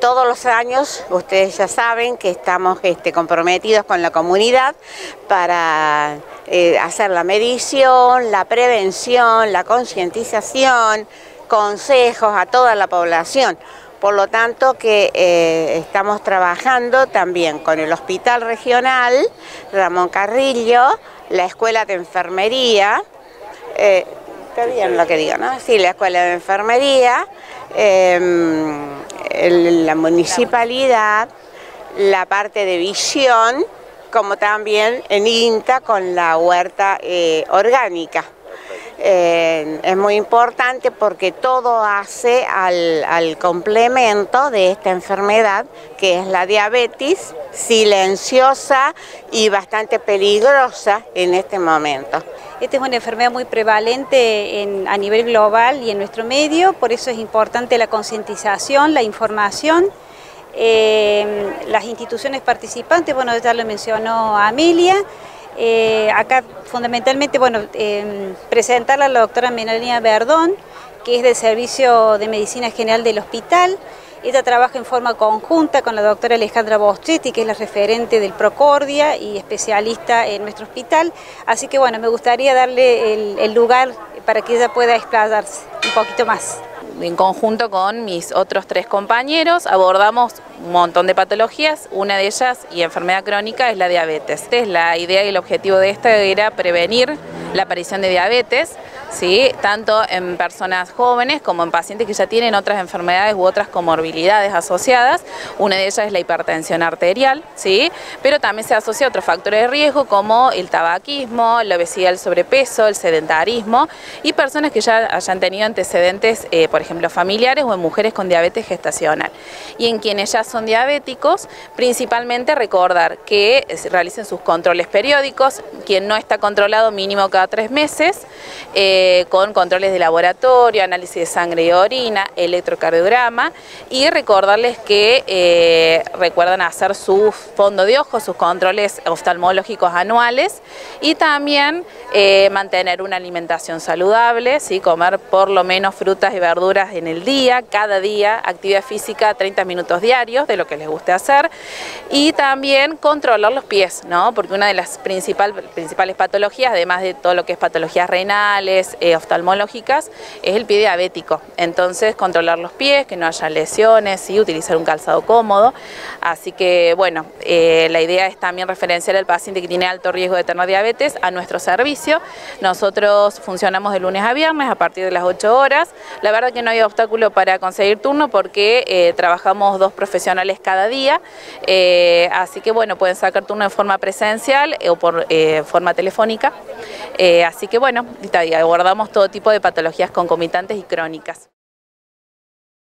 todos los años, ustedes ya saben que estamos comprometidos con la comunidad para hacer la medición, la prevención, la concientización, consejos a toda la población. Por lo tanto que estamos trabajando también con el Hospital Regional Ramón Carrillo, la Escuela de Enfermería, está bien lo que digo, ¿no? Sí, la Escuela de Enfermería, la municipalidad, la parte de visión, como también en INTA con la huerta orgánica. Es muy importante porque todo hace al complemento de esta enfermedad que es la diabetes, silenciosa y bastante peligrosa en este momento. Esta es una enfermedad muy prevalente a nivel global y en nuestro medio, por eso es importante la concientización, la información. Las instituciones participantes, bueno, ya lo mencionó Amelia. Acá fundamentalmente, bueno, presentarla a la doctora Melania Verdón, que es del Servicio de Medicina General del Hospital. Ella trabaja en forma conjunta con la doctora Alejandra Bostretti, que es la referente del Procordia y especialista en nuestro hospital. Así que bueno, me gustaría darle el lugar para que ella pueda explayarse un poquito más. En conjunto con mis otros 3 compañeros abordamos un montón de patologías, una de ellas y enfermedad crónica es la diabetes. La idea y el objetivo de esta era prevenir la aparición de diabetes, ¿sí? Tanto en personas jóvenes como en pacientes que ya tienen otras enfermedades u otras comorbilidades asociadas. Una de ellas es la hipertensión arterial, ¿sí? Pero también se asocia a otros factores de riesgo como el tabaquismo, la obesidad, el sobrepeso, el sedentarismo y personas que ya hayan tenido antecedentes, por ejemplo, familiares o en mujeres con diabetes gestacional. Y en quienes ya son diabéticos, principalmente recordar que realicen sus controles periódicos, quien no está controlado mínimo cada 3 meses, con controles de laboratorio, análisis de sangre y orina, electrocardiograma y recordarles que recuerdan hacer su fondo de ojo, sus controles oftalmológicos anuales y también mantener una alimentación saludable, ¿sí? Comer por lo menos frutas y verduras en el día, cada día, actividad física 30 minutos diarios de lo que les guste hacer y también controlar los pies, ¿no? Porque una de las principales patologías, además de todo lo que es patologías renales, oftalmológicas, es el pie diabético. Entonces controlar los pies, que no haya lesiones y utilizar un calzado cómodo. Así que bueno, la idea es también referenciar al paciente que tiene alto riesgo de tener diabetes a nuestro servicio. Nosotros funcionamos de lunes a viernes a partir de las 8 horas. La verdad que no hay obstáculo para conseguir turno porque trabajamos 2 profesionales cada día. Así que bueno, pueden sacar turno en forma presencial o por forma telefónica. Así que bueno, abordamos todo tipo de patologías concomitantes y crónicas.